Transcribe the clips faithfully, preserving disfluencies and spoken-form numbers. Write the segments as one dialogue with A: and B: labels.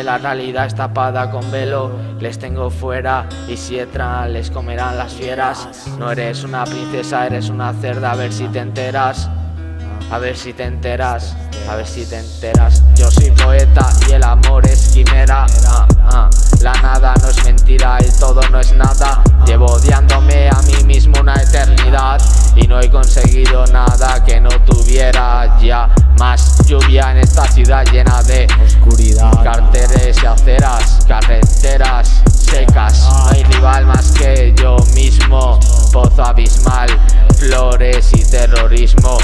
A: la realidad es tapada con velo. Les tengo fuera y si entran les comerán las fieras. No eres una princesa, eres una cerda, a ver si te enteras. A ver si te enteras, a ver si te enteras. Yo soy poeta y el amor es quimera. ah, ah. La nada no es mentira, el todo no es nada. Llevo odiándome a mí mismo una eternidad y no he conseguido nada que no tuviera ya. Más lluvia en esta ciudad llena de
B: oscuridad,
A: carteles y aceras, carreteras secas. No hay rival más que yo mismo, pozo abismal, flores y terrorismo.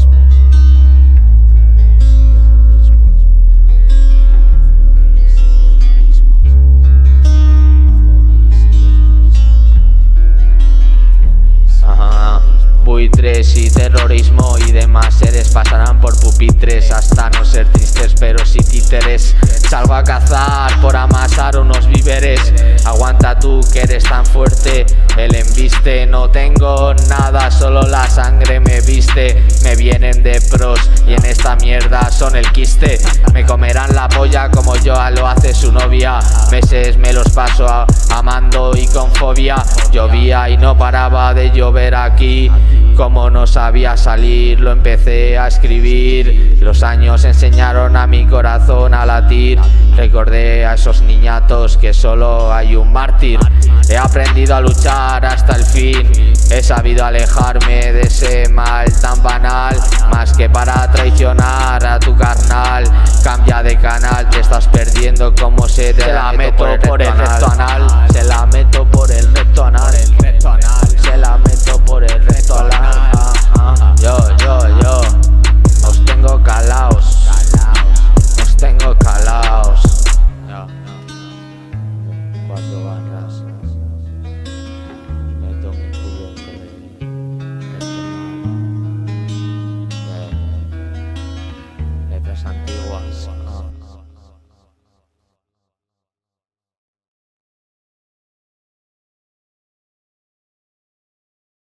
A: Buitres y terrorismo y demás seres pasarán por pupitres hasta no ser tristes pero sí títeres. Salgo a cazar por amasar unos víveres. Aguanta tú que eres tan fuerte, el embiste. No tengo nada, solo la sangre me viste. Me vienen de pros y en esta mierda son el quiste. Me comerán la polla como yo lo hace su novia. Meses me los paso a, amando y con fobia. Llovía y no paraba de llover aquí. Como no sabía salir, lo empecé a escribir. Los años enseñaron a mi corazón a latir. Recordé a esos niñatos que solo hay un mártir. He aprendido a luchar hasta el fin. He sabido alejarme de ese mal tan banal. Más que para traicionar a tu carnal. Cambia de canal, te estás perdiendo como se te la meto por el recto anal. Se la meto por el recto anal. Se la meto por el recto anal. Yo, yo, yo, os tengo calaos, os tengo calaos. Cuatro barras, meto mi culo por el recto anal. Letras antiguas.